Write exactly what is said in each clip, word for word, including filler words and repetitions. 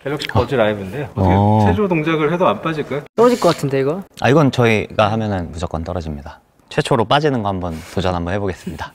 갤럭시 버즈 라이브인데요. 어. 어떻게 체조 동작을 해도 안 빠질까요? 떨어질 것 같은데 이거? 아 이건 저희가 하면은 무조건 떨어집니다. 최초로 빠지는 거 한번 도전 한번 해보겠습니다.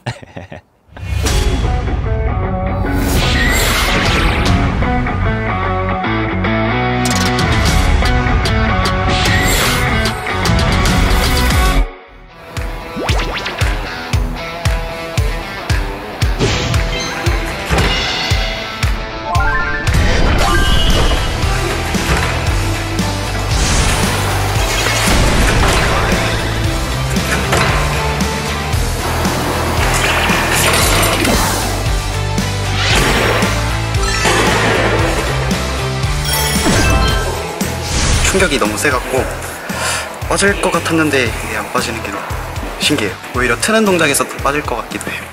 충격이 너무 세갖고 빠질 것 같았는데 이게 안 빠지는 게 너무 신기해요. 오히려 트는 동작에서 더 빠질 것 같기도 해요.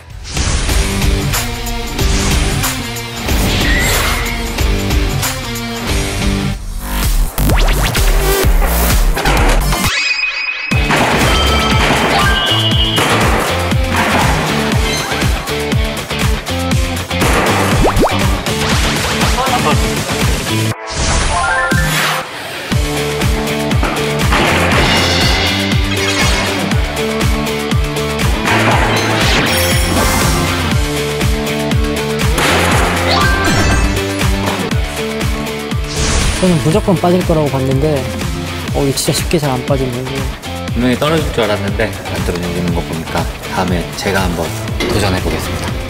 저는 무조건 빠질 거라고 봤는데 어, 이거 진짜 쉽게 잘 안 빠지네요. 분명히 떨어질 줄 알았는데 안 떨어지는 거 보니까 다음에 제가 한번 도전해 보겠습니다.